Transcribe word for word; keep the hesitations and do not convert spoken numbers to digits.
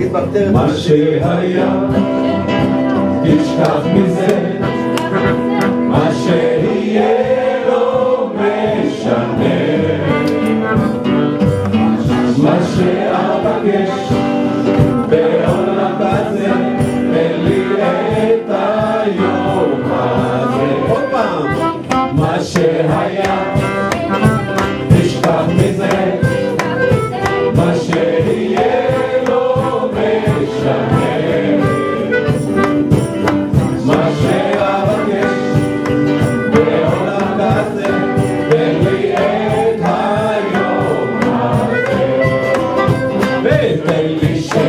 תיפטר. מה שהיה, תשכח מזה, מה שיהיה לא משנה, מה שאבקש בעולם הזה, תן לי את היום הזה. עוד פעם. מה שהיה, תשכח מזה, מה שיהיה לא משנה, מה שאבקש בעולם הזה, תן לי את היום הזה, ותן לי ש...